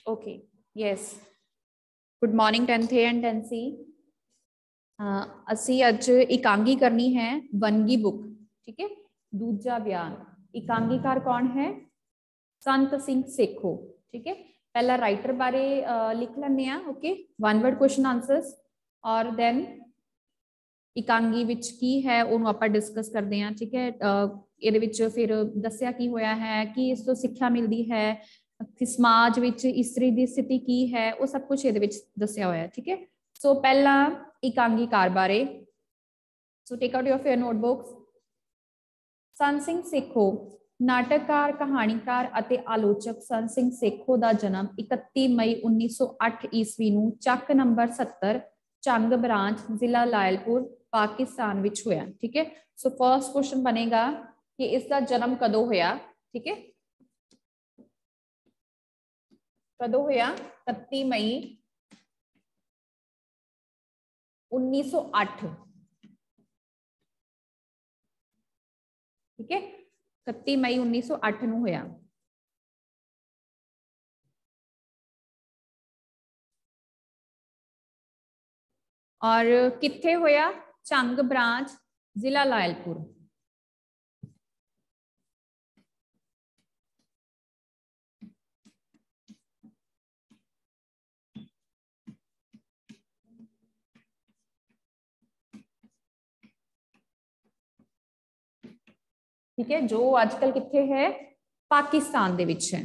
Okay yes good morning 10th A and 10th C ਅਸੀਂ ਅੱਜ ਇਕਾਂਗੀ करनी है वनगी बुक ठीक है दूजा बयान इकांगीकार कौन है संत सिंह सेखो ठीक है पहला राइटर बारे लिख लेने okay one word question answers और दैन इकांगी विच की है ਉਹਨੂੰ ਆਪਾਂ डिस्कस करते हैं ठीक है ਇਹਦੇ ਵਿੱਚ ਫਿਰ ਦੱਸਿਆ ਕੀ ਹੋਇਆ ਹੈ ਕਿ ਇਸ ਤੋਂ ਸਿੱਖਿਆ ਮਿਲਦੀ ਹੈ समाज विच इस्त्री दी स्थिति की है वो सब कुछ ਇਹਦੇ ਵਿੱਚ ਦੱਸਿਆ ਹੋਇਆ ठीक है सो पहला इकांगीकार बारे so take out your fair notebooks Sant Singh Sekhon नाटककार कहानीकार ਅਤੇ आलोचक संत सिंह सेखो ਦਾ जन्म 31 मई 1908 ईस्वी ਨੂੰ ਚੱਕ नंबर 70 चंग ब्रांच जिला लायलपुर पाकिस्तान विच होया ठीक है सो फर्स्ट क्वेश्चन बनेगा कि इसका जन्म कदों होया ठीक है कदों होया 31 मई 1908 ठीक है 31 मई 1908 ਨੂੰ ਹੋਇਆ और किथे होया चंग ब्रांच जिला लायलपुर ठीक है जो आजकल किथे है पाकिस्तान दे विच है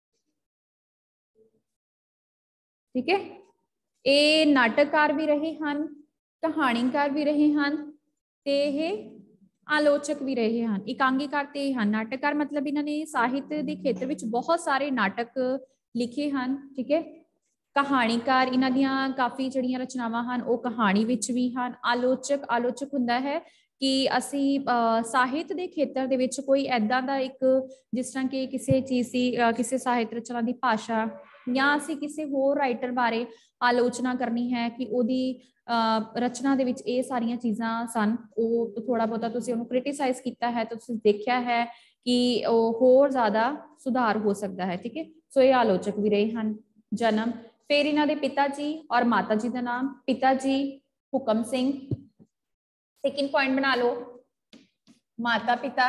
ठीक है ये नाटककार भी रहे हैं कहानीकार भी रहे हैं ते ये आलोचक भी रहे हैं इकांगीकार ते हैं नाटककार मतलब इन्होंने साहित्य के खेत्र विच बहुत सारे नाटक लिखे हैं ठीक है कहानीकार इन्हां दियां काफ़ी जिहड़ियां रचनावां हैं वो कहानी विच भी हैं आलोचक आलोचक हुंदा है कि असी साहित्य के खेत्र दे विच कोई ऐदां दा एक जिस तरह कि किसी चीज़ की किसी साहित्य रचना की भाषा या असी किसी होर राइटर बारे आलोचना करनी है कि उहदी रचना दे विच ये सारियां चीज़ां सन वो थोड़ा बहुता तुसीं उहनूं क्रिटिसाइज किया है तो तुसीं देखिया है कि होर ज़्यादा सुधार हो सकता है ठीक है सो ये आलोचक भी रहे हैं जन्म फिर इन्हां दे पिता जी और माता जी का नाम पिता जी हुकम सिंह सेकंड पॉइंट बना लो माता पिता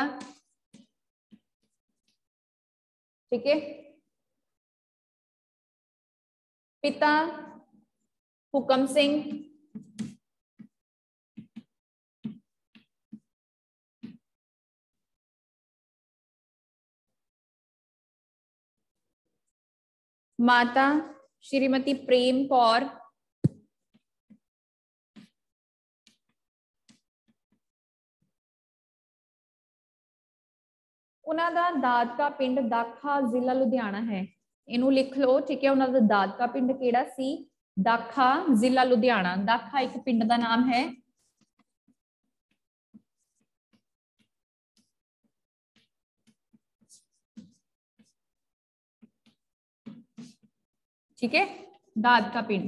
ठीक है पिता हुकम सिंह माता श्रीमती प्रेम कौर उन्होंने दादका पिंड दाखा जिला लुधियाना है इनू लिख लो ठीक है उन्होंने दादका पिंड केड़ा सी दाखा जिला लुधियाना दाखा एक पिंड का नाम है ठीक है दादका पिंड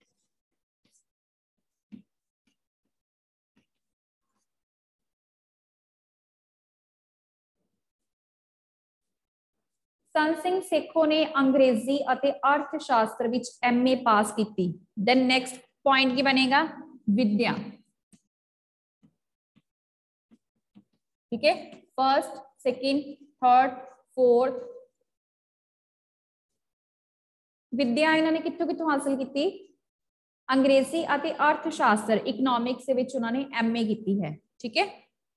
संत सिंह सेखो ने अंग्रेजी अते अर्थशास्त्र विच MA पास की देन नेक्स्ट पॉइंट की बनेगा विद्या ठीक है फर्स्ट सेकंड थर्ड फोर्थ विद्या इन्होंने कित्थों कित्थों हासिल की अंग्रेजी अते अर्थशास्त्र इकनॉमिक्स विच उन्होंने MA की है ठीक है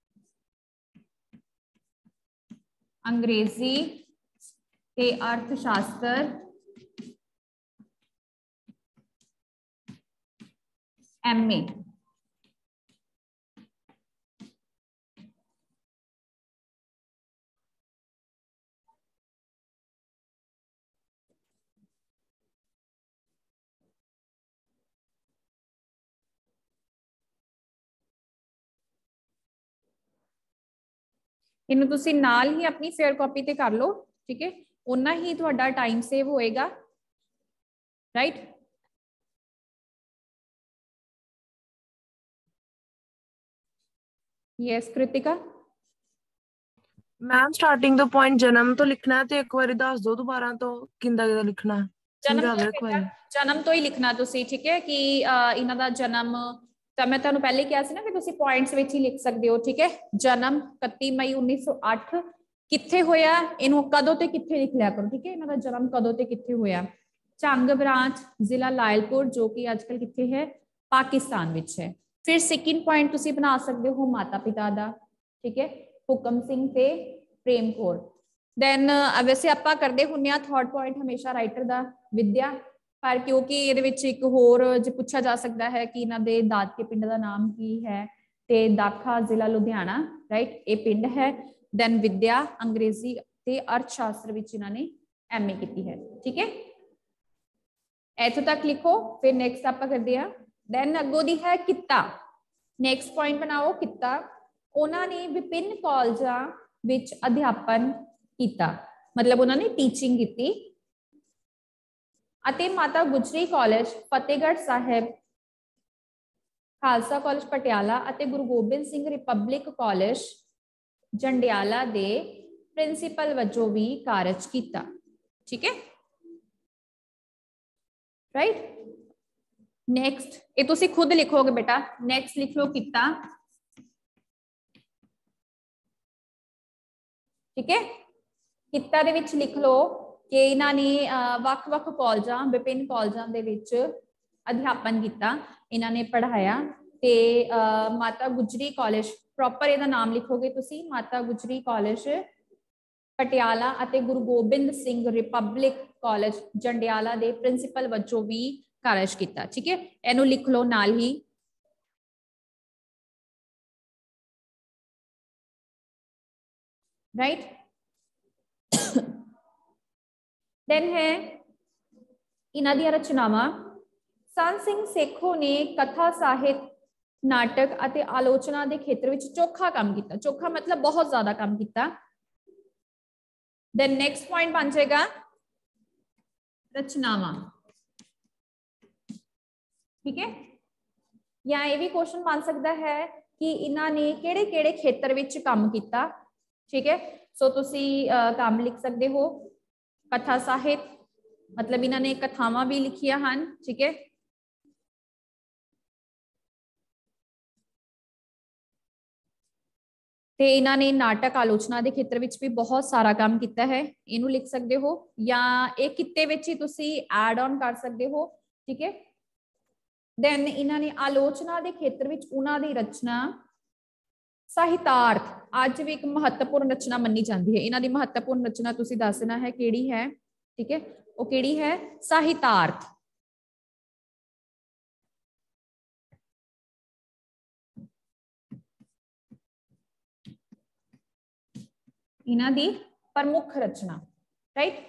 अंग्रेजी के अर्थशास्त्र MA इन्हू तुसी नाल ही अपनी फेयर कॉपी ते कर लो ठीक है उन्ना ही तुहाडा टाइम सेव होएगा right yes Kritika ma'am starting तो पॉइंट जन्म तो लिखना है तो एक बार दस दो दोबारा तो किंदा किंदा लिखना है जन्म जन्म तो ही लिखना तुसी, ठीक है, कि इन्हां दा जन्म तो मैं तुहानू पहले कहा सी ना कि तुसी पॉइंट्स विच ही लिख सकते हो, ठीक है। जन्म 31 मई 1908 कित्थे होया, इनू कदों ते कित्थे लिख लिया करो, ठीक है। इन्हां दा जन्म कदों ते कित्थे होया। झंग ब्रांच जिला लायलपुर जो कि आजकल कित्थे है, पाकिस्तान विच है। फिर सेकंड पॉइंट तुसी बना सकते हो माता पिता दा, ठीक है, हुकम सिंह ते प्रेम कौर। दैन वैसे आपां करदे हुन्ने आ थर्ड पॉइंट हमेशा राइटर दा विद्या, पर क्योंकि इहदे विच एक होर जे पूछा जा सकता है कि इन्हां दे दादके पिंड दा नाम की है, ते दाखा जिला लुधियाना, राइट, ये पिंड है। दैन विद्या अंग्रेजी ते अर्थशास्त्र विच इन्हां ने MA की है, ठीक है। इत्थों तक लिखो। फिर नेक्स्ट आपां करदे आ, दैन अगों दी है कित्ता। नेक्स्ट पॉइंट बनाओ कित्ता। उन्हां ने विभिन्न कॉलेजां विच अध्यापन किया, मतलब उन्होंने टीचिंग की। अते माता गुजरी कॉलेज फतेहगढ़ साहिब, खालसा कॉलेज पटियाला अते गुरु गोबिंद सिंह रिपब्लिक कॉलेज जंडियाला दे प्रिंसीपल वजों भी कारज किया, ठीक है, राइट। नेक्स्ट ये तुसी खुद लिखोगे बेटा, नेक्स्ट लिख लो किता, ठीक है। किता दे विच लिख लो कि इन्हां ने वख-वख कॉलेजां विभिन्न कॉलेजां दे विच अध्यापन किया, इन्हां ने पढ़ाया। ते माता गुजरी कॉलेज प्रॉपर इहदा नाम लिखोगे तुसी, माता गुजरी कॉलेज पटियाला अते गुरु गोबिंद सिंह रिपब्लिक कॉलेज जंडियाला दे प्रिंसीपल वजों भी कारज किया, ठीक है। इहनू लिख लो नाल ही, राइट। देन है इन्हां दी रचनावां। सन सिंह सेखो ने कथा साहित्य नाटक अते आलोचना के खेत्र विच चोखा काम किया, चोखा मतलब बहुत ज्यादा काम किया। देन नेक्स्ट पॉइंट बन जाएगा रचनावां, ठीक है। या ये भी क्वेश्चन बन सकता है कि इन्हां ने किहड़े-किहड़े खेत्र विच काम किया, ठीक है। सो तुसी काम लिख सकते हो कथा साहित्य, मतलब इन्हां ने कथावां भी लिखिया हन, ठीक है। ते इन्हां ने नाटक आलोचना के खेत्र विच भी बहुत सारा काम किया है, इनू लिख सकते हो। या एक कित्ते विच ही तुसी ऐड ऑन कर सकते हो, ठीक है। दैन इन्हां ने आलोचना के खेत्र विच उन्हां दी रचना साहित्यार्थ अज भी एक महत्वपूर्ण रचना मनी जाती है। इन्हां दी महत्वपूर्ण रचना तुसी दसना है किहड़ी है, ठीक है, वो किहड़ी है, साहित्यार्थ। इन्हां दी प्रमुख रचना, राइट।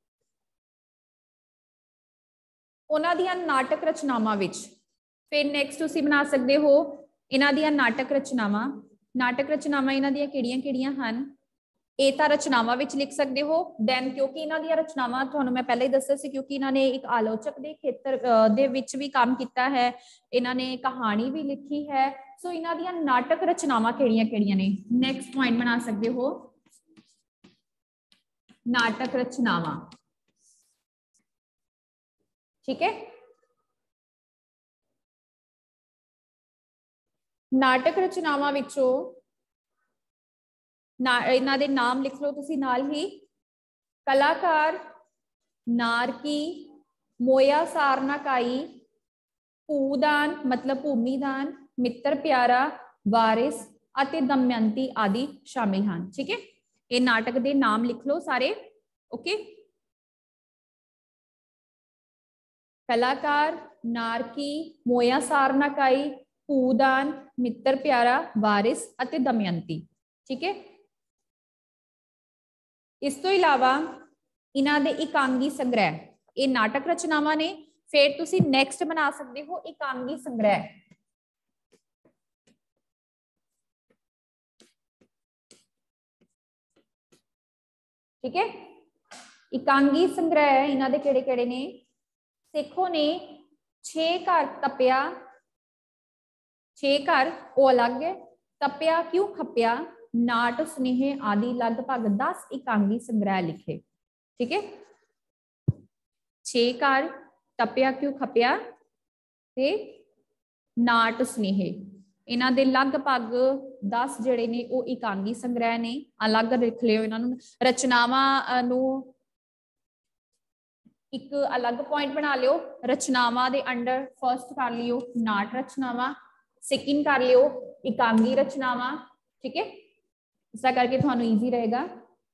उन्हां दियां नाटक रचनावां विच फिर नेक्स्ट तुसी बना सकते हो इन्हां दियां नाटक रचनावां। नाटक रचनावां इन्हां दियां किहड़ियां-किहड़ियां हन, ਇਹ ਤਾਂ रचनावां विच लिख सकते हो। दैन क्योंकि इन्हां दियां रचनावां तुहानूं मैं पहले ही दस्सिया सी, क्योंकि इन्हां ने एक आलोचक के खेत्र दे विच भी काम किया है, इन्हां ने कहानी भी लिखी है। सो इन्हां दियां नाटक रचनावां किहड़ियां-किहड़ियां ने, नेक्स्ट पॉइंट बना सकते हो नाटक रचनावां, ठीक है। नाटक रचनावां विचों इन्हां दे नाम लिख लो तुसी नाल ही, कलाकार, नारकी, मोया सारनाकाई, भूदान मतलब भूमिदान, मित्र प्यारा, वारिस अते दमयंती आदि शामिल हैं, ठीक है। ये नाटक के नाम लिख लो सारे, ओके। कलाकार, नारकी, मोया सारनाकाई, भूदान, मित्र प्यारा, वारिस अते दमयंती, ठीक है। इस तो इलावा इन्हां दे एकांगी संग्रह, ये नाटक रचनावां ने। फिर तुसी नेक्स्ट बना सकते हो एकांगी संग्रह, ठीक है। एकांगी संग्रह इन्हां दे किहड़े-किहड़े ने, सेखो ने 6 घर तपिया, 6 घर वो अलग है, तपिया क्यों खपिया, नाट सुनेहे आदि लगभग 10 एकांगी संग्रह लिखे, ठीक है। छे कार, टपिया क्यों खपिया ते नाट स्नेहे। इन्हां दे लगभग 10 जिहड़े ने वो एकांगी संग्रह ने, अलग लिख लियो इन्हां नूं। रचनावां नूं एक अलग पॉइंट बना लियो। रचनावां दे अंडर फर्स्ट कर लियो नाट रचनावां, सेकंड कर लियो एकांगी रचनावां, ठीक है, ऐसा करके तुहानू ईजी रहेगा।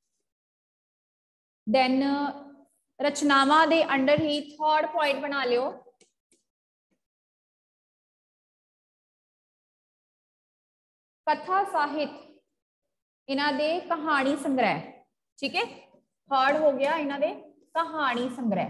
देन रचनावां दे अंडर ही थर्ड पॉइंट बना लियो कथा साहित्य, इन्हां दे कहानी संग्रह, ठीक है। थर्ड हो गया इन्हां दे कहानी संग्रह।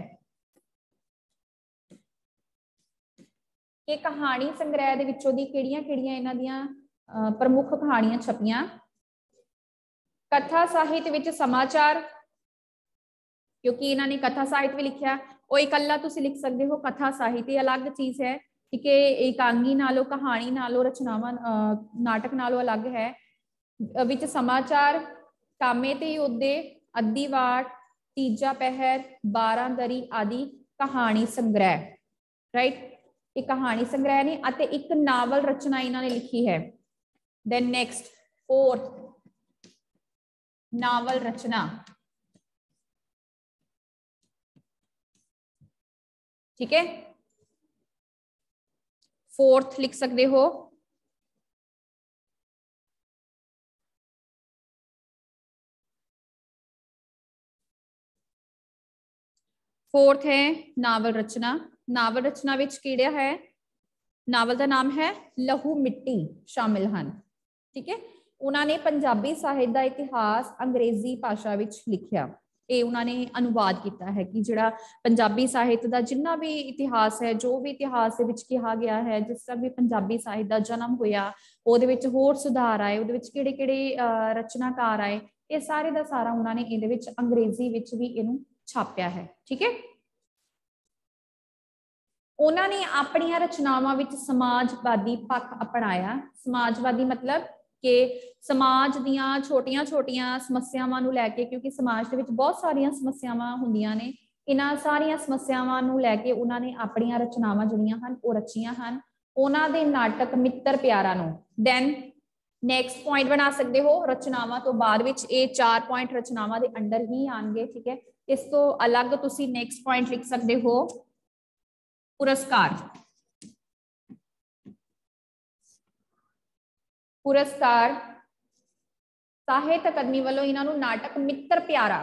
कि कहानी संग्रह दे विचों दी किहड़ियां-किहड़ियां इन्हां दियां प्रमुख कहानियां छपियां। कथा साहित्य विच समाचार, क्योंकि इन्होंने कथा साहित्य भी लिखा, वो इकल्ला तुसीं लिख सकते हो। कथा साहित्य अलग चीज है, ठीक है, एकांगी नालों कहानी नालों रचनावां नाटक नालों अलग है। विच समाचार, कामे ते योद्धे, अद्धी वाट, तीजा पहर, 12 दरी आदि कहानी संग्रह, राइट। ये कहानी संग्रह ने अते एक नावल रचना इन्होंने लिखी है। देन नेक्स्ट फोर्थ नावल रचना, ठीक है, फोर्थ लिख सकते हो। फोर्थ है नावल रचना। नावल रचना विच किहड़ा है, नावल का नाम है लहू मिट्टी शामिल हैं, ठीक है। उन्होंने पंजाबी साहित्य का इतिहास अंग्रेजी भाषा विच लिखिया। ये उन्होंने अनुवाद किया है कि जिहड़ा पंजाबी साहित्य का जिन्ना भी इतिहास है, जो भी इतिहास दे विच कहा गया है, जिस तरह भी पंजाबी साहित्य का जन्म होया, उहदे विच होर सुधार आए, उहदे विच किहड़े-किहड़े रचनाकार आए, ये सारे का सारा उन्होंने इहदे विच अंग्रेजी विच भी इहनूं छापिया है, ठीक है। उन्होंने अपन रचनावां विच समाजवादी पक्ष अपनाया। समाजवादी मतलब कि समाज दियां छोटियां छोटियां समस्यावां नूं लैके, क्योंकि समाज दे विच बहुत सारियां समस्यावां हुंदियां ने, इन्हां सारियां समस्यावां नूं लैके उन्होंने अपन रचनावां जिहड़ियां हन वो रचियां हन। उन्हां दे नाटक मित्र प्यारा नूं दैन नैक्सट पॉइंट बना सकते हो। रचनावां तो बाद विच ये 4 पॉइंट रचनावां दे अंडर ही आएंगे, ठीक है। इस तो अलग तुसीं नैक्सट पॉइंट लिख सकते हो पुरस्कार। पुरस्कार साहित्य अकादमी वालों इन्हों नाटक मित्र प्यारा,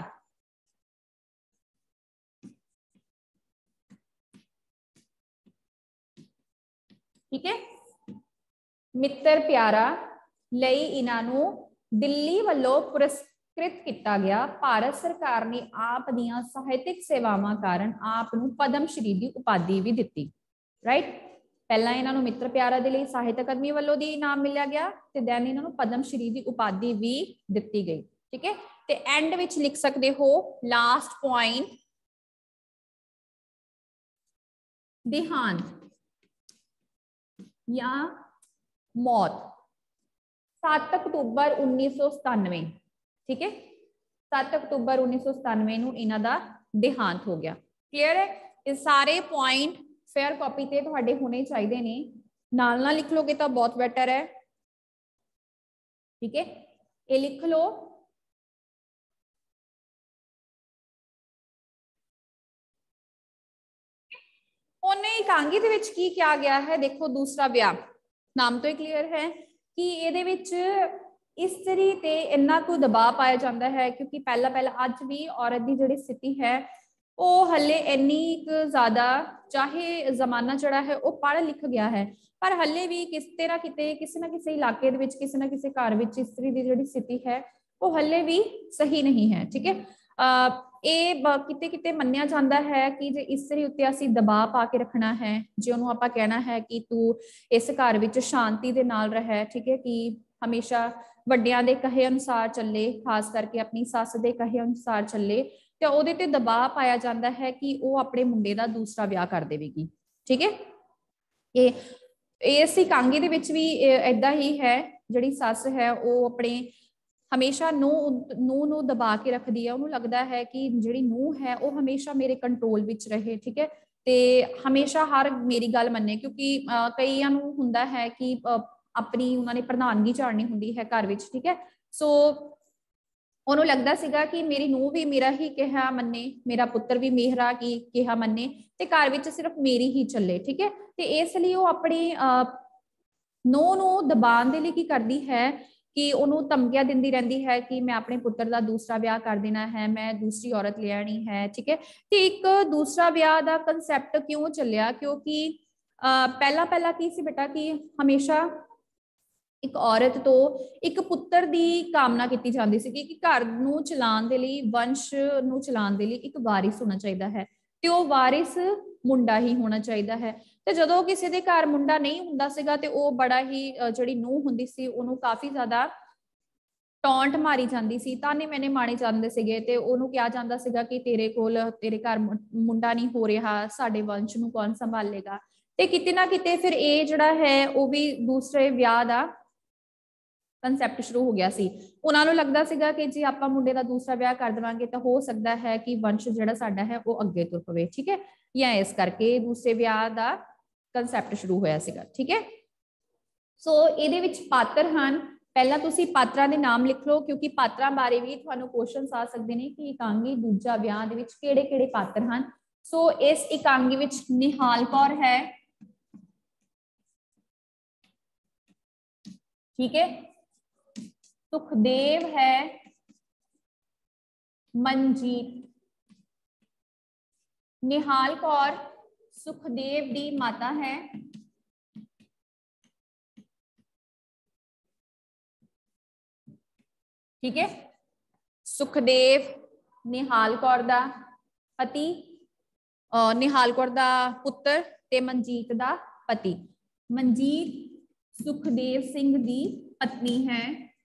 ठीक है, मित्र प्यारा लई इन्हों दिल्ली वालों पुरस्कृत किया गया। भारत सरकार ने आप दियां साहित्यिक सेवावां कारण आप नूं पद्म श्री की उपाधि भी दी, राइट। पहला इन्हों मित्र प्यारा दे लई साहित्य अकादमी वालों दी इनाम मिलिया गया, ते दैन इन्हों पद्म श्री की उपाधि भी दी गई, ठीक है। ते एंड विच लिख सकते हो लास्ट पॉइंट देहांत या मौत 7 अक्तूबर 1997, ठीक है, 7 अक्तूबर 1997 नूं इन्हां दा देहांत हो गया। क्लियर है। ये सारे पॉइंट फेयर कॉपी ते तुहाडे होने चाहिए ने, नाल नाल लिख लोगे तो बहुत बेटर है, ठीक है। ये लिख लो उन्हें एकांगी दे विच की क्या गया है। देखो दूसरा ब्याह नाम तो ही क्लीयर है कि ये स्त्री ते इन्ना कोई दबाव पाया जाता है, क्योंकि पहला पहला अज भी औरत की जिहड़ी स्थिति है वो हले इन्नी ज्यादा, चाहे जमाना जड़ा है वो पढ़ लिख गया है, पर हले भी किते ना किते किसी ना किसी इलाके दे विच किसी ना किसी घर विच स्त्री की जिहड़ी स्थिति है वो हले भी सही नहीं है, ठीक है। ये किते किते मन्निया जाता है कि जे स्त्री उत्ते असीं दबाव पा के रखना है, जे उन्होंने आपां कहना है कि तू इस घर विच शांति दे नाल रह, ठीक है, कि हमेशा वड्डियां दे कहे अनुसार चले, खास करके अपनी सस दे कहे अनुसार चले, तो उहदे ते दबाव पाया जाता है कि वो अपने मुंडे दा दूसरा विआह कर देवेगी, ठीक है। ये इस एकांगी दे विच भी इदां ही है, जिहड़ी सस है वो अपने हमेशा नूह दबा के रखती है, उन्होंने लगता है कि जिहड़ी नूह है वो हमेशा मेरे कंट्रोल विच रहे, ठीक है, ते हमेशा हर मेरी गल मन्ने, क्योंकि कईयां नूं हुंदा है कि अपनी उन्होंने प्रधानगी झाड़नी हुंदी है घर विच, ठीक है। सो उन्होंने लगता सीगा कि मेरी नूह भी मेरा ही कहा मन्ने, मेरा पुत्र भी मेरा की कहा मन्ने, ते घर विच सिर्फ मेरी ही चले, ठीक है। ते इसलिए वो अपनी नूह नूं दबाण दे लई की करदी है कि उन्होंने धमकियां दिंदी रहती है कि मैं अपने पुत्र का दूसरा ब्याह कर देना है, मैं दूसरी औरत ले आनी है, ठीक है। तो एक दूसरा ब्याह का कंसैप्ट क्यों चलिया, क्योंकि पहला पहला की सी बेटा कि हमेशा एक औरत तो एक पुत्र की कामना की जाती सी कि घर नूं चलाउण दे लई, वंश नूं चलाउण दे लई एक वारिस होना चाहिए है, तो वो वारिस मुंडा ही होना चाहिए है। तो जो किसी के घर मुंडा नहीं हुंदा सीगा ते वो बड़ा ही जिहड़ी नूह हुंदी सी उहनूं काफ़ी ज़्यादा टॉन्ट मारी जाती सी, ताने मैंने मारे जाते सीगे, ते उहनूं कहा जाता सीगा कि तेरे कोल तेरे घर मुंडा नहीं हो रहा, साडे वंश नूं कौन संभालेगा। ते किते ना किते फिर ये जिहड़ा है वो भी दूसरे विआह दा कंसैप्ट शुरू हो गया सी। उन्होंने लगता सीगा कि जे आपां मुंडे दा दूसरा ब्याह कर देवांगे तो हो सकता है कि वंश जिहड़ा साडा है वो अगे तुर पवे, ठीक है, या इस करके दूसरे ब्याह दा कंसैप्ट शुरू होया सीगा, ठीक है। सो इहदे विच पात्र हन, पहला तुसीं पात्रां दे नाम लिख लो, क्योंकि पात्रां बारे भी तुहानूं क्वेश्चनस आ सकदे ने कि एकांगी दूजा ब्याह दे विच किहड़े-किहड़े पात्र हन। सो इस एकांगी विच निहाल कौर है, ठीक है, सुखदेव है, मनजीत, निहाल कौर सुखदेव दी माता है, ठीक है, सुखदेव निहाल कौर दा पति, निहाल कौर दा पुत्र ते मनजीत दा पति। मनजीत सुखदेव सिंह दी पत्नी है,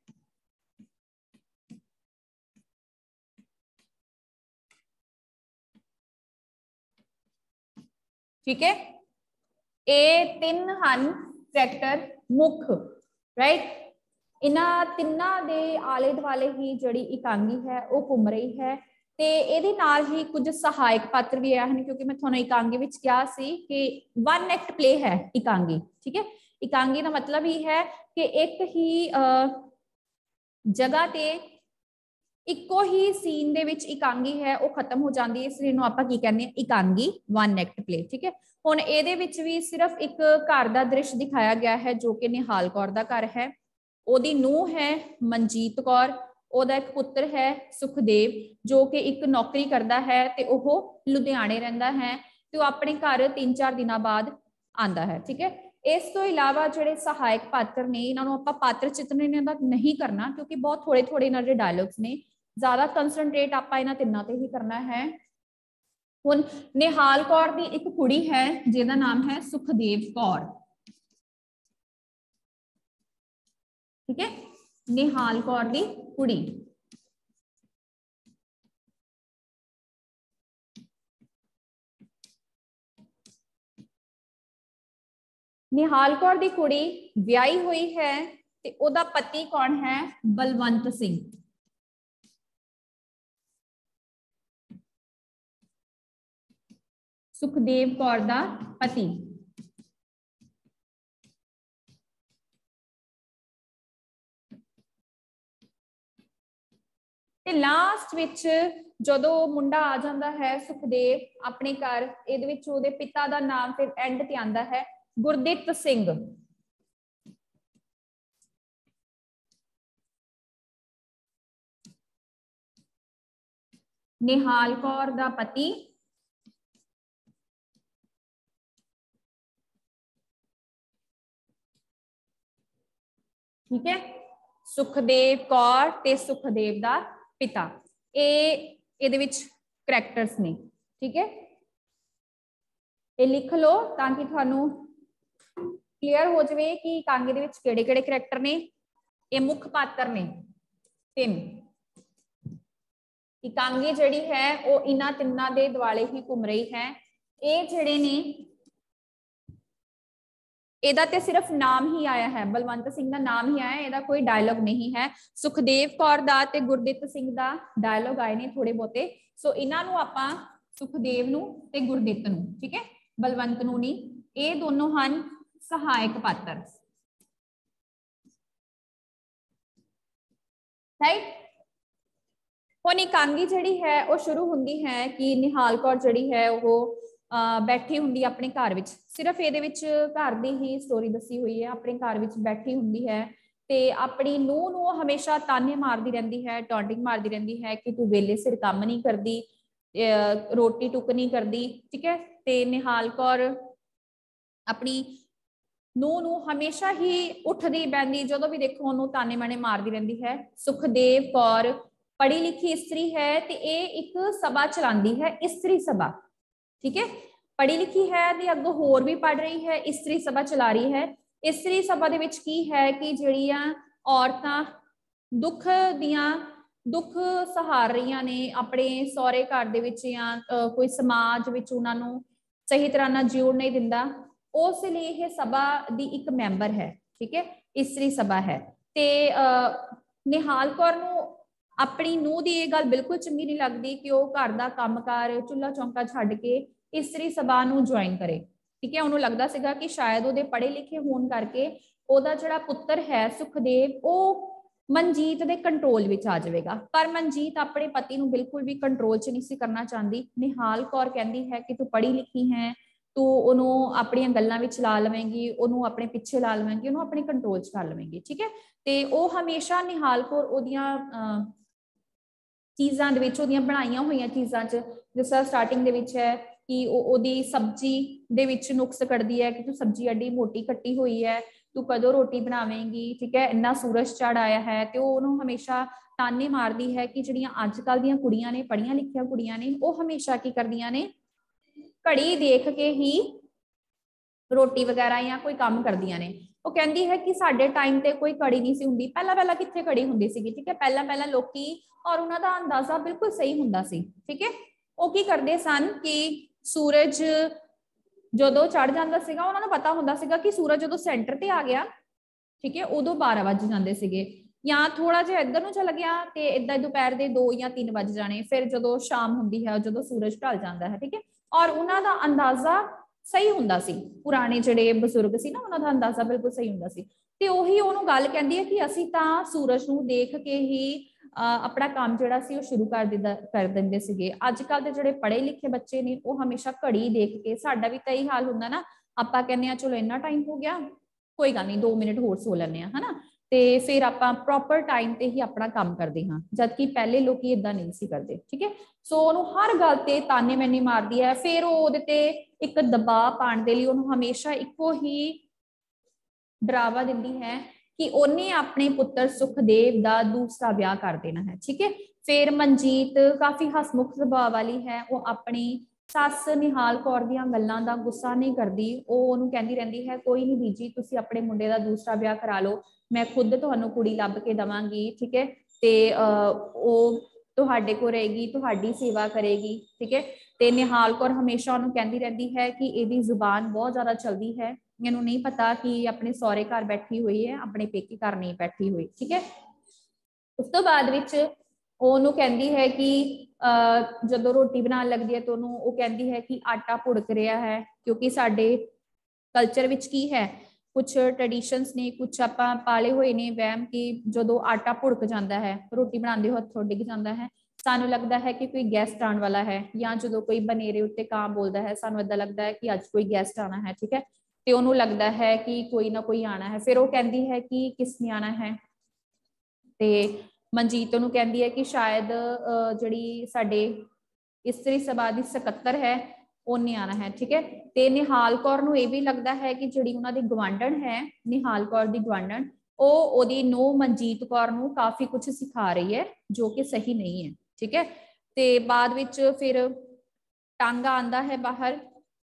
ठीक है। ये तीन हन करैक्टर मुख, राइट। इन्हां तिन्नां दे आले दुआले ही जिहड़ी एकांगी है वो घूम रही है, ते इहदे नाल ही कुछ सहायक पात्र भी हैं, क्योंकि मैं तुहानूं एकांगी विच कहा सी कि वन एक्ट प्ले है एकांगी, ठीक है। एकांगी का मतलब ही है कि एक ही जगह ते इको ही सीन दे विच एकांगी है वो खत्म हो जाती है, इसलिए आपां की कहने एकांगी वन एक्ट प्ले, ठीक है। हुण इहदे विच भी सिर्फ एक घर का दृश्य दिखाया गया है जो कि निहाल कौर का घर है, ओदी नूह है मनजीत कौर, ओदा एक पुत्र है सुखदेव जो कि एक नौकरी करता है, ते ओह लुधियाने रहिंदा है, ते ओह अपने घर 3-4 दिनों बाद आंदा है, ठीक है। इस तो इलावा जिहड़े सहायक पात्र ने इन्हों आपां पात्र चित्रण नहीं करना, क्योंकि बहुत थोड़े थोड़े इन्हां दे डायलॉग्स ने, ज्यादा कंसनट्रेट आपां इन्हां तिन्नां ते ही करना है। हुण निहाल कौर दी एक कुड़ी है जिहदा नाम है सुखदेव कौर, ठीक है, निहाल कौर दी कुड़ी। निहाल कौर दी कुड़ी व्याही हुई है, ते ओदा पति कौन है, बलवंत सिंह, सुखदेव कौर दा पति। ते लास्ट विच जदों मुंडा आ जाता है सुखदेव अपने घर, इहदे विच ओहदे पिता का नाम फिर एंड ते आंदा है गुरदित सिंह, निहाल कौर दा पति, ठीक है, सुखदेव कौर ते सुखदेव दा पिता। इहदे विच करैक्टर्स ने, ठीक है, ये लिख लो ताकि तुहानू क्लीयर हो जाए कि एकांगी दे विच किहड़े-किहड़े करैक्टर ने। ये मुख पात्र ने 3, एकांगी जिहड़ी है वो इन्हां तिन्नां दे दुआले ही घूम रही है। ये जिहड़े ने ਇਹਦਾ ਤੇ ਸਿਰਫ ਨਾਮ ਹੀ ਆਇਆ ਹੈ, ਬਲਵੰਤ ਸਿੰਘ ਦਾ ਨਾਮ ਹੀ ਆਇਆ, ਇਹਦਾ ਕੋਈ ਡਾਇਲੌਗ ਨਹੀਂ ਹੈ। ਸੁਖਦੇਵ ਕੌਰ ਦਾ ਤੇ ਗੁਰਦਿੱਤ ਸਿੰਘ ਦਾ ਡਾਇਲੌਗ ਆਏ ਨੇ ਥੋੜੇ ਬਹੁਤੇ, ਸੋ ਇਹਨਾਂ ਨੂੰ ਆਪਾਂ ਸੁਖਦੇਵ ਨੂੰ ਤੇ ਗੁਰਦਿੱਤ ਨੂੰ, ਠੀਕ ਹੈ, ਬਲਵੰਤ ਨੂੰ ਨਹੀਂ, ਇਹ ਦੋਨੋਂ ਹਨ ਸਹਾਇਕ ਪਾਤਰ, ਰਾਈਟ। ਹੁਣ ਇਕਾਂਗੀ ਜਿਹੜੀ ਹੈ ਉਹ ਸ਼ੁਰੂ ਹੁੰਦੀ ਹੈ ਕਿ ਨਿਹਾਲ ਕੌਰ ਜਿਹੜੀ ਹੈ ਉਹ ਬੈਠੀ ਹੁੰਦੀ ਆਪਣੇ ਘਰ ਵਿੱਚ, ਸਿਰਫ ਇਹਦੇ ਵਿੱਚ ਘਰ ਦੀ ਹੀ ਸਟੋਰੀ ਦੱਸੀ ਹੋਈ ਹੈ, ਆਪਣੇ ਘਰ ਵਿੱਚ ਬੈਠੀ ਹੁੰਦੀ ਹੈ ਤੇ ਆਪਣੀ ਨੂੰਹ ਨੂੰ ਹਮੇਸ਼ਾ ਤਾਨੇ ਮਾਰਦੀ ਰਹਿੰਦੀ ਹੈ, ਟੌਂਟਿੰਗ ਮਾਰਦੀ ਰਹਿੰਦੀ ਹੈ ਕਿ ਤੂੰ ਵੇਲੇ ਸਿਰ ਕੰਮ ਨਹੀਂ ਕਰਦੀ, ਰੋਟੀ ਟੁੱਕ ਨਹੀਂ ਕਰਦੀ, ਠੀਕ ਹੈ। ਤੇ ਨਿਹਾਲ ਕੌਰ ਆਪਣੀ ਨੂੰਹ ਨੂੰ ਹਮੇਸ਼ਾ ਹੀ ਉੱਠਦੀ ਬੈਠਦੀ ਜਦੋਂ ਵੀ ਦੇਖੋ ਉਹਨੂੰ ਤਾਨੇ ਮਾਣੇ ਮਾਰਦੀ ਰਹਿੰਦੀ ਹੈ। ਸੁਖਦੇਵ ਕੌਰ ਪੜ੍ਹੀ ਲਿਖੀ ਇਸਤਰੀ ਹੈ ਤੇ ਇਹ ਇੱਕ ਸਭਾ ਚਲਾਉਂਦੀ ਹੈ, ਇਸਤਰੀ ਸਭਾ, ਠੀਕ ਹੈ, ਪੜ੍ਹੀ ਲਿਖੀ ਹੈ ਤੇ ਅੱਗੋਂ ਹੋਰ ਵੀ ਪੜ੍ਹ ਰਹੀ ਹੈ, ਇਸਤਰੀ ਸਭਾ ਚਲਾ ਰਹੀ ਹੈ। ਇਸਤਰੀ ਸਭਾ ਦੇ ਵਿੱਚ ਕੀ ਹੈ ਕਿ ਜਿਹੜੀਆਂ ਔਰਤਾਂ ਦੁੱਖ ਸਹਾਰ ਰਹੀਆਂ ਨੇ ਆਪਣੇ ਸਹੁਰੇ ਘਰ ਦੇ ਵਿੱਚ ਜਾਂ ਕੋਈ ਸਮਾਜ ਵਿੱਚ ਉਹਨਾਂ ਨੂੰ ਸਹੀ ਤਰ੍ਹਾਂ ਨਾਲ ਜਿਉਣ ਨਹੀਂ ਦਿੰਦਾ, ਉਸ ਲਈ ਇਹ ਸਭਾ ਦੀ ਇੱਕ ਮੈਂਬਰ ਹੈ, ਠੀਕ ਹੈ, ਇਸਤਰੀ ਸਭਾ ਹੈ। ਤੇ ਨਿਹਾਲ ਕੌਰ ਨੂੰ ਆਪਣੀ ਨੂੰਹ ਦੀ ਇਹ ਗੱਲ ਬਿਲਕੁਲ ਚੰਗੀ ਨਹੀਂ ਲੱਗਦੀ ਕਿ ਉਹ ਘਰ ਦਾ ਕੰਮਕਾਰ ਚੁੱਲ੍ਹਾ ਚੌਂਕਾ ਛੱਡ ਕੇ ਇਸਤਰੀ ਸਭਾ ਨੂੰ ਜੁਆਇਨ ਕਰੇ, ਠੀਕ ਹੈ। ਉਹਨੂੰ ਲੱਗਦਾ ਸੀਗਾ ਕਿ ਸ਼ਾਇਦ ਉਹਦੇ ਪੜ੍ਹੇ ਲਿਖੇ ਹੋਣ ਕਰਕੇ ਉਹਦਾ ਜਿਹੜਾ ਪੁੱਤਰ ਹੈ ਸੁਖਦੇਵ ਉਹ ਮਨਜੀਤ ਦੇ ਕੰਟਰੋਲ ਵਿੱਚ ਆ ਜਾਵੇਗਾ, ਪਰ ਮਨਜੀਤ ਆਪਣੇ ਪਤੀ ਨੂੰ ਬਿਲਕੁਲ ਵੀ ਕੰਟਰੋਲ 'ਚ ਨਹੀਂ ਸੀ ਕਰਨਾ ਚਾਹੁੰਦੀ। ਨਿਹਾਲ ਕੌਰ ਕਹਿੰਦੀ ਹੈ ਕਿ ਤੂੰ ਪੜ੍ਹੀ ਲਿਖੀ ਹੈ, ਤੂੰ ਉਹਨੂੰ ਆਪਣੀਆਂ ਗੱਲਾਂ ਵਿੱਚ ਲਾ ਲਵੇਂਗੀ, ਉਹਨੂੰ ਆਪਣੇ ਪਿੱਛੇ ਲਾ ਲਵੇਂਗੀ, ਉਹਨੂੰ ਆਪਣੇ ਕੰਟਰੋਲ 'ਚ ਕਰ ਲਵੇਂਗੀ, ਠੀਕ ਹੈ। ਤੇ ਉਹ ਹਮੇਸ਼ਾ ਨਿਹਾਲ ਕੌਰ ਉਹਦੀਆਂ ਚੀਜ਼ਾਂ ਦੇ ਵਿੱਚ, ਉਹਦੀਆਂ ਬਣਾਈਆਂ ਹੋਈਆਂ ਚੀਜ਼ਾਂ 'ਚ, ਜਿਸ ਤਰ੍ਹਾਂ ਸਟਾਰਟਿੰਗ ਦੇ ਵਿੱਚ ਹੈ ਕਿ ਉਹਦੀ ਸਬਜ਼ੀ ਦੇ ਵਿੱਚ ਨੁਕਸ ਕੱਢਦੀ ਹੈ ਕਿ ਤੂੰ ਸਬਜ਼ੀ ਐਡੀ ਮੋਟੀ ਕੱਟੀ ਹੋਈ ਹੈ, ਤੂੰ ਕਦੋਂ ਰੋਟੀ ਬਣਾਵੇਂਗੀ, ਠੀਕ ਹੈ, ਇੰਨਾ ਸੂਰਜ ਚੜ ਆਇਆ ਹੈ। ਤੇ ਉਹ ਉਹਨੂੰ ਹਮੇਸ਼ਾ ਤਾਨੇ ਮਾਰਦੀ ਹੈ ਕਿ ਜਿਹੜੀਆਂ ਅੱਜ ਕੱਲ੍ਹ ਦੀਆਂ ਕੁੜੀਆਂ ਨੇ, ਪੜ੍ਹੀਆਂ ਲਿਖੀਆਂ ਕੁੜੀਆਂ ਨੇ, ਉਹ ਹਮੇਸ਼ਾ ਕੀ ਕਰਦੀਆਂ ਨੇ, ਘੜੀ ਦੇਖ ਕੇ ਹੀ ਰੋਟੀ ਵਗੈਰਾ ਜਾਂ ਕੋਈ ਕੰਮ ਕਰਦੀਆਂ ਨੇ। ਉਹ ਕਹਿੰਦੀ ਹੈ ਕਿ ਸਾਡੇ ਟਾਈਮ ਤੇ ਕੋਈ ਘੜੀ ਨਹੀਂ ਸੀ ਹੁੰਦੀ, ਪਹਿਲਾਂ ਕਿੱਥੇ ਘੜੀ ਹੁੰਦੀ ਸੀਗੀ, ਠੀਕ ਹੈ, ਪਹਿਲਾਂ ਲੋਕੀ ਔਰ ਉਹਨਾਂ ਦਾ ਅੰਦਾਜ਼ਾ ਬਿਲਕੁਲ ਸਹੀ ਹੁੰਦਾ ਸੀ, ਠੀਕ ਹੈ। ਉਹ ਕੀ ਕਰਦੇ ਸਨ ਕਿ ਸੂਰਜ ਜਦੋਂ ਚੜ ਜਾਂਦਾ ਸੀਗਾ, ਉਹਨਾਂ ਨੂੰ ਪਤਾ ਹੁੰਦਾ ਸੀਗਾ ਕਿ ਸੂਰਜ ਜਦੋਂ ਸੈਂਟਰ ਤੇ ਆ ਗਿਆ, ਠੀਕ ਹੈ, ਉਦੋਂ 12 ਵੱਜ ਜਾਂਦੇ ਸੀਗੇ, ਜਾਂ ਥੋੜਾ ਜਿਹਾ ਇੱਧਰ ਨੂੰ ਚਲਾ ਗਿਆ ਤੇ ਏਦਾਂ ਦੁਪਹਿਰ ਦੇ 2 ਜਾਂ 3 ਵੱਜ ਜਾਣੇ, ਫਿਰ ਜਦੋਂ ਸ਼ਾਮ ਹੁੰਦੀ ਹੈ, ਜਦੋਂ ਸੂਰਜ ਢਲ ਜਾਂਦਾ ਹੈ, ਠੀਕ ਹੈ। ਔਰ ਉਹਨਾਂ ਦਾ ਅੰਦਾਜ਼ਾ ਸਹੀ ਹੁੰਦਾ ਸੀ, ਪੁਰਾਣੇ ਜਿਹੜੇ ਬਜ਼ੁਰਗ ਸੀ ਨਾ, ਉਹਨਾਂ ਦਾ ਅੰਦਾਜ਼ਾ ਬਿਲਕੁਲ ਸਹੀ ਹੁੰਦਾ ਸੀ। ਤੇ ਉਹੀ ਉਹਨੂੰ ਗੱਲ ਕਹਿੰਦੀ ਹੈ ਕਿ ਅਸੀਂ ਤਾਂ ਸੂਰਜ ਨੂੰ ਦੇਖ ਕੇ ਹੀ ਆਪਣਾ ਕੰਮ ਜਿਹੜਾ ਸੀ ਉਹ ਸ਼ੁਰੂ ਕਰ ਦਿੰਦੇ ਸੀਗੇ। ਅੱਜ ਕੱਲ੍ਹ ਦੇ ਜਿਹੜੇ ਪੜ੍ਹੇ ਲਿਖੇ ਬੱਚੇ ਨੇ ਉਹ ਹਮੇਸ਼ਾ ਘੜੀ ਦੇਖ ਕੇ, ਸਾਡਾ ਵੀ ਤਾਂ ਇਹੀ ਹਾਲ ਹੁੰਦਾ ਨਾ, ਆਪਾਂ ਕਹਿੰਦੇ ਆ ਚਲੋ ਇੰਨਾ ਟਾਈਮ ਹੋ ਗਿਆ, ਕੋਈ ਗੱਲ ਨਹੀਂ 2 ਮਿੰਟ ਹੋਰ ਸੋ ਲੈਂਦੇ ਆ, ਹਨਾ, ਤੇ ਫਿਰ ਆਪਾਂ ਪ੍ਰੋਪਰ ਟਾਈਮ ਤੇ ਹੀ ਆਪਣਾ ਕੰਮ ਕਰਦੇ ਹਾਂ, ਜਦਕਿ ਪਹਿਲੇ ਲੋਕੀ ਏਦਾਂ ਨਹੀਂ ਸੀ ਕਰਦੇ, ਠੀਕ ਹੈ। ਸੋ ਉਹਨੂੰ ਹਰ ਗੱਲ ਤੇ ਤਾਨੇ ਮੈਨੇ ਮਾਰਦੀ ਹੈ। ਫਿਰ ਉਹ ਉਹਦੇ ਤੇ ਇੱਕ ਦਬਾਅ ਪਾਉਣ ਦੇ ਲਈ ਉਹਨੂੰ ਹਮੇਸ਼ਾ ਇੱਕੋ ਹੀ ਡਰਾਵਾ ਦਿੰਦੀ ਹੈ ਕਿ ਉਹਨੇ ਆਪਣੇ ਪੁੱਤਰ ਸੁਖਦੇਵ ਦਾ ਦੂਸਰਾ ਵਿਆਹ ਕਰ ਦੇਣਾ ਹੈ, ਠੀਕ ਹੈ। ਫਿਰ ਮਨਜੀਤ ਕਾਫੀ ਹਸਮੁਖ ਸੁਭਾਅ ਵਾਲੀ ਹੈ, ਉਹ ਆਪਣੀ ਸੱਸ ਨਿਹਾਲ ਕੌਰ ਦੀਆਂ ਗੱਲਾਂ ਦਾ ਗੁੱਸਾ ਨਹੀਂ ਕਰਦੀ, ਉਹ ਉਹਨੂੰ ਕਹਿੰਦੀ ਰਹਿੰਦੀ ਹੈ ਕੋਈ ਨਹੀਂ ਬੀਜੀ, ਤੁਸੀਂ ਆਪਣੇ ਮੁੰਡੇ ਦਾ ਦੂਸਰਾ ਵਿਆਹ ਕਰਾ ਲਓ, ਮੈਂ ਖੁਦ ਤੁਹਾਨੂੰ ਕੁੜੀ ਲੱਭ ਕੇ ਦੇਵਾਂਗੀ, ਠੀਕ ਹੈ, ਤੇ ਉਹ ਤੁਹਾਡੇ ਕੋਲ ਰਹੇਗੀ, ਤੁਹਾਡੀ ਸੇਵਾ ਕਰੇਗੀ, ਠੀਕ ਹੈ। ਤੇ ਨਿਹਾਲ ਕੌਰ ਹਮੇਸ਼ਾ ਉਹਨੂੰ ਕਹਿੰਦੀ ਰਹਿੰਦੀ ਹੈ ਕਿ ਇਹਦੀ ਜ਼ੁਬਾਨ ਬਹੁਤ ਜ਼ਿਆਦਾ ਚਲਦੀ ਹੈ, ਇਹਨੂੰ ਨਹੀਂ ਪਤਾ ਕਿ ਆਪਣੇ ਸਹੁਰੇ ਘਰ ਬੈਠੀ ਹੋਈ ਹੈ, ਆਪਣੇ ਪੇਕੇ ਘਰ ਨਹੀਂ ਬੈਠੀ ਹੋਈ, ਠੀਕ ਹੈ। ਉਸ ਤੋਂ ਬਾਅਦ ਵਿੱਚ ਉਹਨੂੰ ਕਹਿੰਦੀ ਹੈ ਕਿ ਜਦੋਂ ਰੋਟੀ ਬਣਾਉਣ ਲੱਗਦੀ ਹੈ ਤਾਂ ਉਹਨੂੰ ਉਹ ਕਹਿੰਦੀ ਹੈ ਕਿ ਆਟਾ ਭੁੜਕ ਰਿਹਾ ਹੈ, ਕਿਉਂਕਿ ਸਾਡੇ ਕਲਚਰ ਵਿੱਚ ਕੀ ਹੈ, ਕੁਛ ਟ੍ਰੈਡੀਸ਼ਨਸ ਨੇ, ਕੁਛ ਆਪਾਂ ਪਾਲੇ ਹੋਏ ਨੇ ਵਹਿਮ ਕਿ ਜਦੋਂ ਆਟਾ ਭੁੜਕ ਜਾਂਦਾ ਹੈ, ਰੋਟੀ ਬਣਾਉਂਦੇ ਹੋ ਹੱਥੋਂ ਡਿੱਗ ਜਾਂਦਾ ਹੈ, ਸਾਨੂੰ ਲੱਗਦਾ ਹੈ ਕਿ ਕੋਈ ਗੈਸਟ ਆਉਣ ਵਾਲਾ ਹੈ, ਜਾਂ ਜਦੋਂ ਕੋਈ ਬਨੇਰੇ ਉੱਤੇ ਕਾਂ ਬੋਲਦਾ ਹੈ ਸਾਨੂੰ ਏਦਾਂ ਲੱਗਦਾ ਹੈ ਕਿ ਅੱਜ ਕੋਈ ਗੈਸਟ ਆਉਣਾ ਹੈ, ਠੀਕ ਹੈ। ਤੇ ਉਹਨੂੰ ਲੱਗਦਾ ਹੈ ਕਿ ਕੋਈ ਨਾ ਕੋਈ ਆਣਾ ਹੈ, ਫਿਰ ਉਹ ਕਹਿੰਦੀ ਹੈ ਕਿ ਕਿਸ ਨੇ ਆਣਾ ਹੈ, ਤੇ ਮਨਜੀਤ ਉਹਨੂੰ ਕਹਿੰਦੀ ਹੈ ਕਿ ਸ਼ਾਇਦ ਜਿਹੜੀ ਸਾਡੇ ਇਸਤਰੀ ਸਭਾ ਦੀ ਸਕੱਤਰ ਹੈ ਉਹਨੇ ਆਣਾ ਹੈ, ਠੀਕ ਹੈ। ਤੇ ਨਿਹਾਲ ਕੌਰ ਨੂੰ ਇਹ ਵੀ ਲੱਗਦਾ ਹੈ ਕਿ ਜਿਹੜੀ ਉਹਨਾਂ ਦੀ ਗਵਾਂਢਣ ਹੈ, ਨਿਹਾਲ ਕੌਰ ਦੀ ਗਵਾਂਢਣ, ਉਹ ਉਹਦੀ ਨੂੰਹ ਮਨਜੀਤ ਕੌਰ ਨੂੰ ਕਾਫੀ ਕੁਝ ਸਿਖਾ ਰਹੀ ਹੈ ਜੋ ਕਿ ਸਹੀ ਨਹੀਂ ਹੈ, ਠੀਕ ਹੈ। ਤੇ ਬਾਅਦ ਵਿੱਚ ਫਿਰ ਟਾਂਗਾ ਆਂਦਾ ਹੈ ਬਾਹਰ,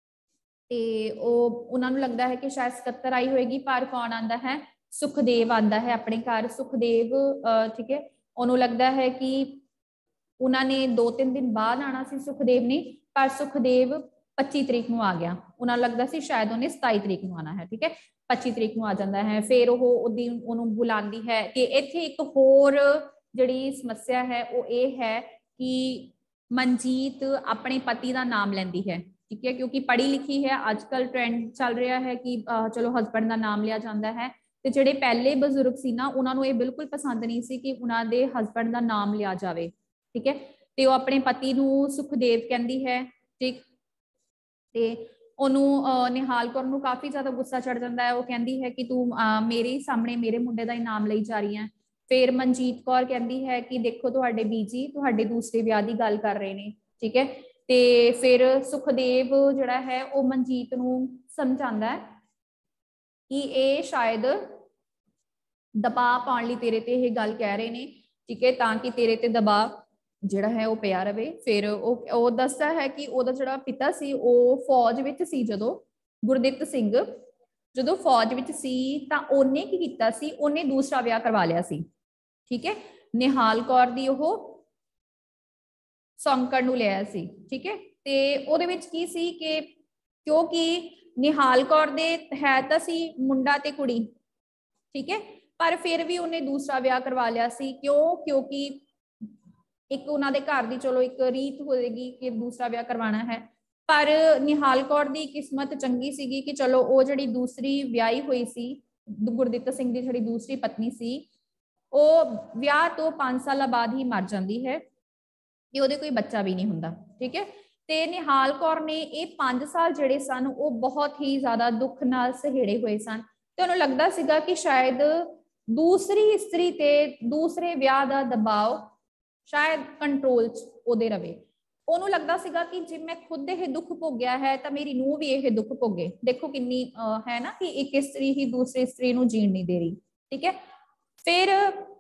ਤੇ ਉਹ ਉਹਨਾਂ ਨੂੰ ਲੱਗਦਾ ਹੈ ਕਿ ਸ਼ਾਇਦ ਸਕੱਤਰ ਆਈ ਹੋਏਗੀ, ਪਰ ਕੌਣ ਆਂਦਾ ਹੈ, ਸੁਖਦੇਵ ਆਂਦਾ ਹੈ ਆਪਣੇ ਘਰ। ਸੁਖਦੇਵ ਠੀਕ ਹੈ, ਉਹਨੂੰ ਲੱਗਦਾ ਹੈ ਕਿ ਉਹਨਾਂ ਨੇ 2-3 ਦਿਨ ਬਾਅਦ ਆਣਾ ਸੀ ਸੁਖਦੇਵ ਨੇ, ਪਰ ਸੁਖਦੇਵ 25 ਤਰੀਕ ਨੂੰ ਆ ਗਿਆ, ਉਹਨਾਂ ਨੂੰ ਲੱਗਦਾ ਸੀ ਸ਼ਾਇਦ ਉਹਨੇ 27 ਤਰੀਕ ਨੂੰ ਆਣਾ ਹੈ, ਠੀਕ ਹੈ। 25 ਤਰੀਕ ਨੂੰ ਆ ਜਾਂਦਾ ਹੈ। ਫਿਰ ਉਹ ਉਹਨੂੰ ਬੁਲਾਉਂਦੀ ਹੈ। ਤੇ ਇੱਥੇ ਇੱਕ ਹੋਰ ਜਿਹੜੀ ਸਮੱਸਿਆ ਹੈ ਉਹ ਇਹ ਹੈ ਕਿ ਮਨਜੀਤ ਆਪਣੇ ਪਤੀ ਦਾ ਨਾਮ ਲੈਂਦੀ ਹੈ, ਠੀਕ ਹੈ, ਕਿਉਂਕਿ ਪੜ੍ਹੀ ਲਿਖੀ ਹੈ। ਅੱਜ ਕੱਲ੍ਹ ਟ੍ਰੈਂਡ ਚੱਲ ਰਿਹਾ ਹੈ ਕਿ ਚਲੋ ਹਸਬੈਂਡ ਦਾ ਨਾਮ ਲਿਆ ਜਾਂਦਾ ਹੈ। ਤੇ ਜਿਹੜੇ ਪਹਿਲੇ ਬਜ਼ੁਰਗ ਸੀ ਨਾ, ਉਹਨਾਂ ਨੂੰ ਇਹ ਬਿਲਕੁਲ ਪਸੰਦ ਨਹੀਂ ਸੀ ਕਿ ਉਹਨਾਂ ਦੇ ਹਸਬੈਂਡ ਦਾ ਨਾਮ ਲਿਆ ਜਾਵੇ, ਠੀਕ ਹੈ। ਤੇ ਉਹ ਆਪਣੇ ਪਤੀ ਨੂੰ ਸੁਖਦੇਵ ਕਹਿੰਦੀ ਹੈ, ਠੀਕ। ਤੇ ਉਹਨੂੰ ਨਿਹਾਲ ਕੌਰ ਨੂੰ ਕਾਫੀ ਜ਼ਿਆਦਾ ਗੁੱਸਾ ਚੜ ਜਾਂਦਾ ਹੈ। ਉਹ ਕਹਿੰਦੀ ਹੈ ਕਿ ਤੂੰ ਮੇਰੇ ਸਾਹਮਣੇ ਮੇਰੇ ਮੁੰਡੇ ਦਾ ਹੀ ਨਾਮ ਲਈ ਜਾ ਰਹੀ ਹੈ। ਫਿਰ ਮਨਜੀਤ ਕੌਰ ਕਹਿੰਦੀ ਹੈ ਕਿ ਦੇਖੋ ਤੁਹਾਡੇ ਬੀਜੀ ਤੁਹਾਡੇ ਦੂਸਰੇ ਵਿਆਹ ਦੀ ਗੱਲ ਕਰ ਰਹੇ ਨੇ, ਠੀਕ ਹੈ। ਤੇ ਫਿਰ ਸੁਖਦੇਵ ਜਿਹੜਾ ਹੈ ਉਹ ਮਨਜੀਤ ਨੂੰ ਸਮਝਾਉਂਦਾ ਹੈ ਕਿ ਇਹ ਸ਼ਾਇਦ ਦਬਾਅ ਪਾਉਣ ਲਈ ਤੇਰੇ ਤੇ ਇਹ ਗੱਲ ਕਹਿ ਰਹੇ ਨੇ, ਠੀਕ ਹੈ, ਤਾਂ ਕਿ ਤੇਰੇ ਤੇ ਦਬਾਅ ਜਿਹੜਾ ਹੈ ਉਹ ਪਿਆ ਰਵੇ। ਫਿਰ ਉਹ ਦੱਸਦਾ ਹੈ ਕਿ ਉਹਦਾ ਜਿਹੜਾ ਪਿਤਾ ਸੀ ਉਹ ਫੌਜ ਵਿੱਚ ਸੀ। ਜਦੋਂ ਗੁਰਦਿੱਤ ਸਿੰਘ ਜਦੋਂ ਫੌਜ ਵਿੱਚ ਸੀ ਤਾਂ ਉਹਨੇ ਕੀ ਕੀਤਾ ਸੀ, ਉਹਨੇ ਦੂਸਰਾ ਵਿਆਹ ਕਰਵਾ ਲਿਆ ਸੀ, ਠੀਕ ਹੈ। ਨਿਹਾਲ ਕੌਰ ਦੀ ਉਹ ਸੌਂਕਣ ਨੂੰ ਲਿਆ ਸੀ, ਠੀਕ ਹੈ। ਤੇ ਉਹਦੇ ਵਿੱਚ ਕੀ ਸੀ ਕਿ ਕਿਉਂਕਿ ਨਿਹਾਲ ਕੌਰ ਦੇ ਹੈ ਤਾਂ ਸੀ ਮੁੰਡਾ ਤੇ ਕੁੜੀ, ਠੀਕ ਹੈ, ਪਰ ਫਿਰ ਵੀ ਉਹਨੇ ਦੂਸਰਾ ਵਿਆਹ ਕਰਵਾ ਲਿਆ ਸੀ। ਕਿਉਂਕਿ ਇੱਕ ਉਹਨਾਂ ਦੇ ਘਰ ਦੀ ਚਲੋ ਇੱਕ ਰੀਤ ਹੋਏਗੀ ਕਿ ਦੂਸਰਾ ਵਿਆਹ ਕਰਵਾਉਣਾ ਹੈ। ਪਰ ਨਿਹਾਲ ਕੌਰ ਦੀ ਕਿਸਮਤ ਚੰਗੀ ਸੀਗੀ ਕਿ ਚਲੋ ਉਹ ਜਿਹੜੀ ਦੂਸਰੀ ਵਿਆਹੀ ਹੋਈ ਸੀ, ਗੁਰਦਿੱਤ ਸਿੰਘ ਦੀ ਜਿਹੜੀ ਦੂਸਰੀ ਪਤਨੀ ਸੀ, ਉਹ ਵਿਆਹ ਤੋਂ 5 ਸਾਲਾਂ ਬਾਅਦ ਹੀ ਮਰ ਜਾਂਦੀ ਹੈ ਕਿ ਉਹਦੇ ਕੋਈ ਬੱਚਾ ਵੀ ਨਹੀਂ ਹੁੰਦਾ, ਠੀਕ ਹੈ। ਤੇ ਨਿਹਾਲ ਕੌਰ ਨੇ ਇਹ 5 ਸਾਲ ਜਿਹੜੇ ਸਨ ਉਹ ਬਹੁਤ ਹੀ ਜ਼ਿਆਦਾ ਦੁੱਖ ਨਾਲ ਸਹੇੜੇ ਹੋਏ ਸਨ। ਤੇ ਉਹਨੂੰ ਲੱਗਦਾ ਸੀਗਾ ਕਿ ਸ਼ਾਇਦ ਦੂਸਰੀ ਇਸਤਰੀ ਤੇ ਦੂਸਰੇ ਵਿਆਹ ਦਾ ਦਬਾਅ ਸ਼ਾਇਦ ਕੰਟਰੋਲ 'ਚ ਉਹਦੇ ਰਵੇ। ਉਹਨੂੰ ਲੱਗਦਾ ਸੀਗਾ ਕਿ ਜੇ ਮੈਂ ਖੁਦ ਇਹ ਦੁੱਖ ਭੋਗਿਆ ਹੈ ਤਾਂ ਮੇਰੀ ਨੂੰਹ ਵੀ ਇਹ ਦੁੱਖ ਭੋਗੇ। ਦੇਖੋ ਕਿੰਨੀ ਹੈ ਨਾ ਕਿ ਇੱਕ ਇਸਤਰੀ ਹੀ ਦੂਸਰੀ ਇਸਤਰੀ ਨੂੰ ਜੀਣ ਨਹੀਂ ਦੇ ਰਹੀ, ਠੀਕ ਹੈ। ਫਿਰ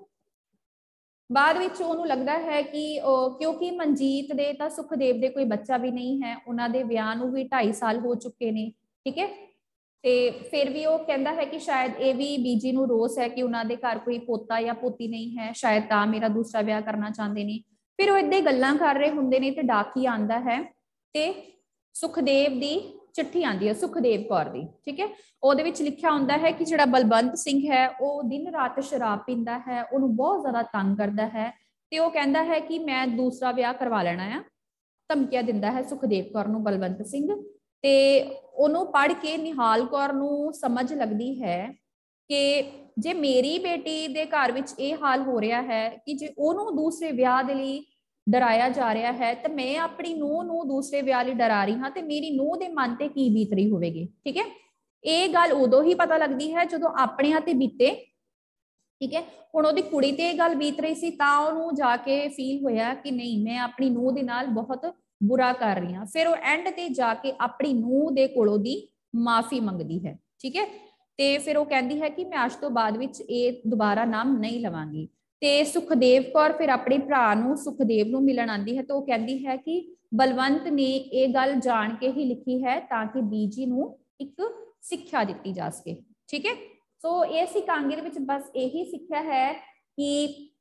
ਬਾਅਦ ਵਿੱਚ ਉਹਨੂੰ ਲੱਗਦਾ ਹੈ ਕਿ ਕਿਉਂਕਿ ਮਨਜੀਤ ਦੇ ਤਾਂ ਸੁਖਦੇਵ ਦੇ ਕੋਈ ਬੱਚਾ ਵੀ ਨਹੀਂ ਹੈ, ਉਹਨਾਂ ਦੇ ਵਿਆਹ ਨੂੰ ਵੀ 2.5 ਸਾਲ ਹੋ ਚੁੱਕੇ ਨੇ, ਠੀਕ ਹੈ। ਤੇ ਫਿਰ ਵੀ ਉਹ ਕਹਿੰਦਾ ਹੈ ਕਿ ਸ਼ਾਇਦ ਇਹ ਵੀ ਬੀਜੀ ਨੂੰ ਰੋਸ ਹੈ ਕਿ ਉਹਨਾਂ ਦੇ ਘਰ ਕੋਈ ਪੋਤਾ ਜਾਂ ਪੋਤੀ ਨਹੀਂ ਹੈ, ਸ਼ਾਇਦ ਤਾਂ ਮੇਰਾ ਦੂਸਰਾ ਵਿਆਹ ਕਰਨਾ ਚਾਹੁੰਦੇ ਨੇ। ਫਿਰ ਉਹ ਏਦਾਂ ਹੀ ਗੱਲਾਂ ਕਰ ਰਹੇ ਹੁੰਦੇ ਨੇ ਤੇ ਡਾਕੀ ਆਂਦਾ ਹੈ ਤੇ ਸੁਖਦੇਵ ਦੀ ਚਿੱਠੀ ਆਂਦੀ ਹੈ, ਸੁਖਦੇਵ ਕੌਰ ਦੀ, ਠੀਕ ਹੈ। ਉਹਦੇ ਵਿੱਚ ਲਿਖਿਆ ਹੁੰਦਾ ਹੈ ਕਿ ਜਿਹੜਾ ਬਲਵੰਤ ਸਿੰਘ ਹੈ ਉਹ ਦਿਨ ਰਾਤ ਸ਼ਰਾਬ ਪੀਂਦਾ ਹੈ, ਉਹਨੂੰ ਬਹੁਤ ਜ਼ਿਆਦਾ ਤੰਗ ਕਰਦਾ ਹੈ ਤੇ ਉਹ ਕਹਿੰਦਾ ਹੈ ਕਿ ਮੈਂ ਦੂਸਰਾ ਵਿਆਹ ਕਰਵਾ ਲੈਣਾ ਆ। ਧਮਕੀਆਂ ਦਿੰਦਾ ਹੈ ਸੁਖਦੇਵ ਕੌਰ ਨੂੰ ਬਲਵੰਤ ਸਿੰਘ। ਤੇ ਉਹਨੂੰ ਪੜ੍ਹ ਕੇ ਨਿਹਾਲ ਕੌਰ ਨੂੰ ਸਮਝ ਲੱਗਦੀ ਹੈ ਕਿ ਜੇ ਮੇਰੀ ਬੇਟੀ ਦੇ ਘਰ ਵਿੱਚ ਇਹ ਹਾਲ ਹੋ ਰਿਹਾ ਹੈ ਕਿ ਜੇ ਉਹਨੂੰ ਦੂਸਰੇ ਵਿਆਹ ਦੇ ਲਈ ਡਰਾਇਆ ਜਾ ਰਿਹਾ ਹੈ ਤਾਂ ਮੈਂ ਆਪਣੀ ਨੂੰਹ ਨੂੰ ਦੂਸਰੇ ਵਿਆਹ ਲਈ ਡਰਾ ਰਹੀ ਹਾਂ ਤੇ ਮੇਰੀ ਨੂੰਹ ਦੇ ਮਨ ਤੇ ਕੀ ਬੀਤ ਰਹੀ ਹੋਵੇਗੀ, ਠੀਕ ਹੈ। ਇਹ ਗੱਲ ਉਦੋਂ ਹੀ ਪਤਾ ਲੱਗਦੀ ਹੈ ਜਦੋਂ ਆਪਣਿਆਂ ਤੇ ਬੀਤੇ, ਠੀਕ ਹੈ। ਹੁਣ ਉਹਦੀ ਕੁੜੀ ਤੇ ਇਹ ਗੱਲ ਬੀਤ ਰਹੀ ਸੀ ਤਾਂ ਉਹਨੂੰ ਜਾ ਕੇ ਫੀਲ ਹੋਇਆ ਕਿ ਨਹੀਂ, ਮੈਂ ਆਪਣੀ ਨੂੰਹ ਦੇ ਨਾਲ ਬਹੁਤ ਬੁਰਾ ਕਰ ਰਹੀ ਹਾਂ। ਫਿਰ ਉਹ ਐਂਡ ਤੇ ਜਾ ਕੇ ਆਪਣੀ ਨੂੰਹ ਦੇ ਕੋਲੋਂ ਦੀ ਮਾਫੀ ਮੰਗਦੀ ਹੈ, ਠੀਕ ਹੈ। ਤੇ ਫਿਰ ਉਹ ਕਹਿੰਦੀ ਹੈ ਕਿ ਮੈਂ ਅੱਜ ਤੋਂ ਬਾਅਦ ਵਿੱਚ ਇਹ ਦੁਬਾਰਾ ਨਾਮ ਨਹੀਂ ਲਵਾਂਗੀ। ਤੇ ਸੁਖਦੇਵ ਕੌਰ ਫਿਰ ਆਪਣੇ ਭਰਾ ਨੂੰ ਸੁਖਦੇਵ ਨੂੰ ਮਿਲਣ ਆਂਦੀ ਹੈ ਤਾਂ ਉਹ ਕਹਿੰਦੀ ਹੈ ਕਿ ਬਲਵੰਤ ਨੇ ਇਹ ਗੱਲ ਜਾਣ ਕੇ ਹੀ ਲਿਖੀ ਹੈ ਤਾਂ ਕਿ ਬੀਜੀ ਨੂੰ ਇੱਕ ਸਿੱਖਿਆ ਦਿੱਤੀ ਜਾ ਸਕੇ, ਠੀਕ ਹੈ। ਸੋ ਇਸ ਇਕਾਂਗੀ ਦੇ ਵਿੱਚ ਬਸ ਇਹੀ ਸਿੱਖਿਆ ਹੈ ਕਿ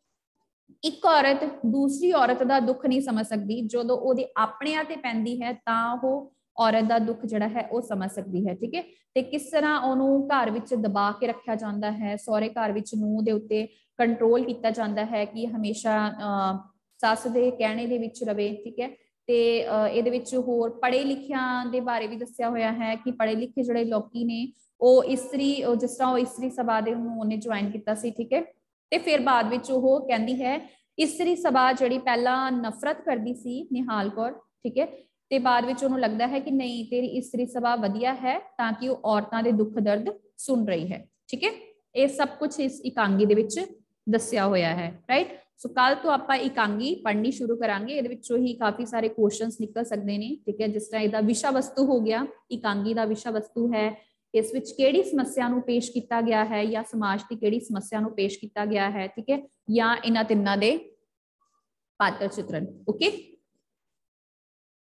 ਇੱਕ ਔਰਤ ਦੂਸਰੀ ਔਰਤ ਦਾ ਦੁੱਖ ਨਹੀਂ ਸਮਝ ਸਕਦੀ, ਜਦੋਂ ਉਹਦੇ ਆਪਣਿਆਂ ਤੇ ਪੈਂਦੀ ਹੈ ਤਾਂ ਉਹ ਔਰਤ ਦਾ ਦੁੱਖ ਜਿਹੜਾ ਹੈ ਉਹ ਸਮਝ ਸਕਦੀ ਹੈ, ਠੀਕ ਹੈ। ਤੇ ਕਿਸ ਤਰ੍ਹਾਂ ਉਹਨੂੰ ਘਰ ਵਿੱਚ ਦਬਾ ਕੇ ਰੱਖਿਆ ਜਾਂਦਾ ਹੈ, ਸਹੁਰੇ ਘਰ ਵਿੱਚ ਨੂੰਹ ਦੇ ਉੱਤੇ ਕੰਟਰੋਲ ਕੀਤਾ ਜਾਂਦਾ ਹੈ ਕਿ ਹਮੇਸ਼ਾ ਸੱਸ ਦੇ ਕਹਿਣੇ ਦੇ ਵਿੱਚ ਰਵੇ, ਠੀਕ ਹੈ। ਤੇ ਇਹਦੇ ਵਿੱਚ ਹੋਰ ਪੜ੍ਹੇ ਲਿਖਿਆਂ ਦੇ ਬਾਰੇ ਵੀ ਦੱਸਿਆ ਹੋਇਆ ਹੈ ਕਿ ਪੜ੍ਹੇ ਲਿਖੇ ਜਿਹੜੇ ਲੋਕੀ ਨੇ ਉਹ ਇਸਤਰੀ, ਜਿਸ ਤਰ੍ਹਾਂ ਉਹ ਇਸਤਰੀ ਸਭਾ ਦੇ ਨੂੰ ਉਹਨੇ ਜੁਆਇਨ ਕੀਤਾ ਸੀ, ਠੀਕ ਹੈ। ਤੇ ਫਿਰ ਬਾਅਦ ਵਿੱਚ ਉਹ ਕਹਿੰਦੀ ਹੈ ਇਸਤਰੀ ਸਭਾ ਜਿਹੜੀ ਪਹਿਲਾਂ ਨਫ਼ਰਤ ਕਰਦੀ ਸੀ ਨਿਹਾਲ ਕੌਰ, ਠੀਕ ਹੈ, ਤੇ ਬਾਅਦ ਵਿੱਚ ਉਹਨੂੰ ਲੱਗਦਾ ਹੈ ਕਿ ਨਹੀਂ, ਤੇਰੀ ਇਸਤਰੀ ਸਭਾ ਵਧੀਆ ਹੈ ਤਾਂ ਕਿ ਉਹ ਔਰਤਾਂ ਦੇ ਦੁੱਖ ਦਰਦ ਸੁਣ ਰਹੀ ਹੈ, ਠੀਕ ਹੈ। ਇਹ ਸਭ ਕੁਝ ਇਸ ਇਕਾਂਗੀ ਦੇ ਵਿੱਚ ਦੱਸਿਆ ਹੋਇਆ ਹੈ, ਰਾਈਟ। ਸੋ ਕੱਲ ਤੋਂ ਆਪਾਂ ਇਕਾਂਗੀ ਪੜ੍ਹਨੀ ਸ਼ੁਰੂ ਕਰਾਂਗੇ। ਇਹਦੇ ਵਿੱਚੋਂ ਹੀ ਕਾਫੀ ਸਾਰੇ ਕੁਐਸਚਨਸ ਨਿਕਲ ਸਕਦੇ ਨੇ, ਠੀਕ ਹੈ। ਜਿਸ ਤਰ੍ਹਾਂ ਇਹਦਾ ਵਿਸ਼ਾ ਵਸਤੂ ਹੋ ਗਿਆ, ਇਕਾਂਗੀ ਦਾ ਵਿਸ਼ਾ ਵਸਤੂ ਹੈ ਇਸ ਵਿੱਚ ਕਿਹੜੀ ਸਮੱਸਿਆ ਨੂੰ ਪੇਸ਼ ਕੀਤਾ ਗਿਆ ਹੈ ਜਾਂ ਸਮਾਜ ਦੀ ਕਿਹੜੀ ਸਮੱਸਿਆ ਨੂੰ ਪੇਸ਼ ਕੀਤਾ ਗਿਆ ਹੈ, ਠੀਕ ਹੈ, ਜਾਂ ਇਹਨਾਂ ਤਿੰਨਾਂ ਦੇ ਪਾਤਰ ਚਿਤਰਨ, ਓਕੇ।